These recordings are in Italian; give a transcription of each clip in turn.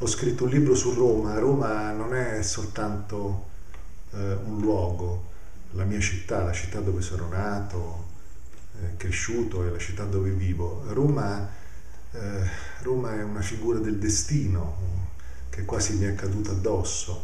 scritto un libro su Roma. Roma non è soltanto un luogo, la mia città, la città dove sono nato, cresciuto, è la città dove vivo. Roma è una figura del destino che quasi mi è caduta addosso,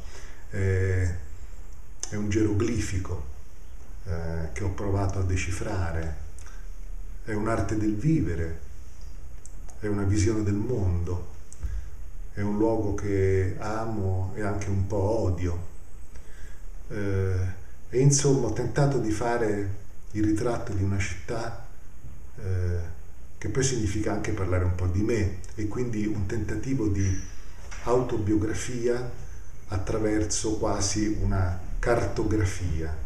è un geroglifico che ho provato a decifrare, è un'arte del vivere, è una visione del mondo, è un luogo che amo e anche un po' odio. E insomma ho tentato di fare il ritratto di una città che poi significa anche parlare un po' di me, e quindi un tentativo di autobiografia attraverso quasi una cartografia.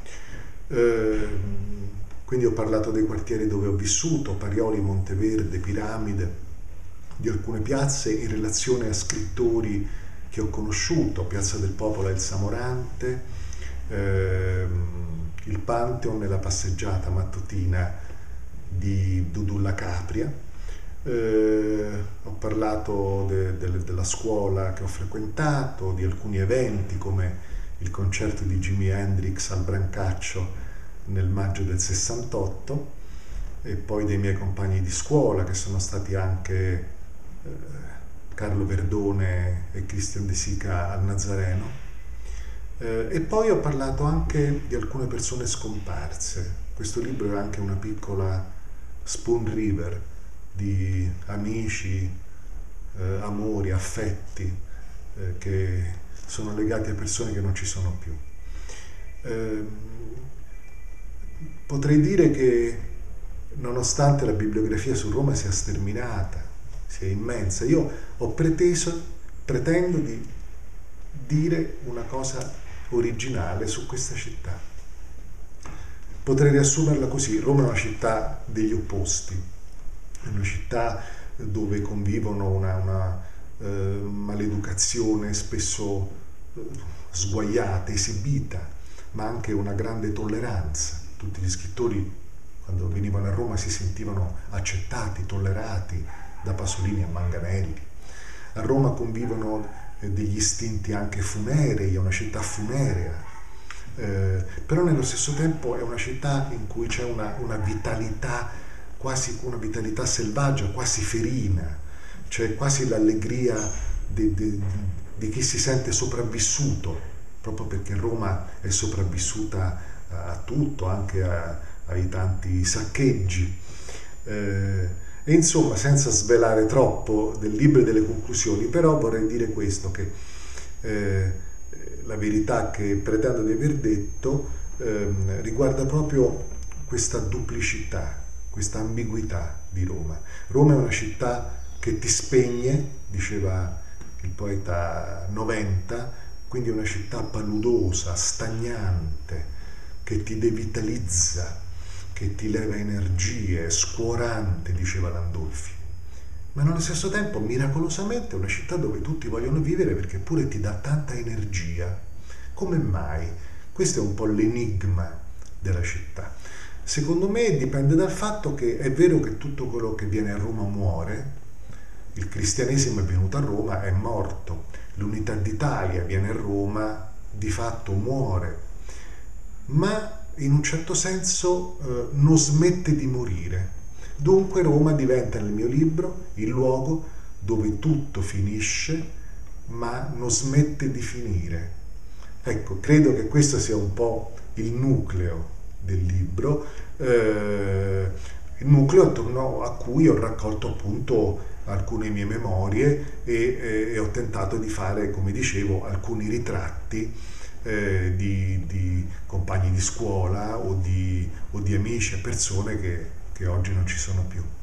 Quindi ho parlato dei quartieri dove ho vissuto, Parioli, Monteverde, Piramide, di alcune piazze in relazione a scrittori che ho conosciuto, Piazza del Popolo e il Samorante, il Pantheon e la passeggiata mattutina di Dudulla Capria. Ho parlato della scuola che ho frequentato, di alcuni eventi come il concerto di Jimi Hendrix al Brancaccio nel maggio del 68, e poi dei miei compagni di scuola che sono stati anche Carlo Verdone e Christian De Sica al Nazareno. E poi ho parlato anche di alcune persone scomparse. Questo libro è anche una piccola Spoon River di amici, amori, affetti che sono legati a persone che non ci sono più. Potrei dire che nonostante la bibliografia su Roma sia sterminata, sia immensa, io pretendo di dire una cosa originale su questa città. Potrei riassumerla così: Roma è una città degli opposti, è una città dove convivono una maleducazione spesso sguaiata, esibita, ma anche una grande tolleranza. Tutti gli scrittori, quando venivano a Roma, si sentivano accettati, tollerati, da Pasolini a Manganelli. A Roma convivono degli istinti anche funerei, è una città funerea, però nello stesso tempo è una città in cui c'è una vitalità, quasi una vitalità selvaggia, quasi ferina, c'è quasi l'allegria di chi si sente sopravvissuto, proprio perché Roma è sopravvissuta a tutto, anche ai tanti saccheggi. E insomma, senza svelare troppo del libro e delle conclusioni, però vorrei dire questo, che la verità che pretendo di aver detto riguarda proprio questa duplicità, questa ambiguità di Roma. Roma è una città che ti spegne, diceva il poeta Noventa, quindi è una città paludosa, stagnante, che ti devitalizza, che ti leva energie, scuorante, diceva Landolfi. Ma nello stesso tempo, miracolosamente, è una città dove tutti vogliono vivere perché pure ti dà tanta energia. Come mai? Questo è un po' l'enigma della città. Secondo me dipende dal fatto che è vero che tutto quello che viene a Roma muore. Il cristianesimo è venuto a Roma, è morto. L'unità d'Italia viene a Roma, di fatto muore. Ma in un certo senso non smette di morire. Dunque Roma diventa nel mio libro il luogo dove tutto finisce ma non smette di finire. Ecco, credo che questo sia un po' il nucleo del libro, il nucleo attorno a cui ho raccolto appunto alcune mie memorie e ho tentato di fare, come dicevo, alcuni ritratti di compagni di scuola o di amici e persone che oggi non ci sono più.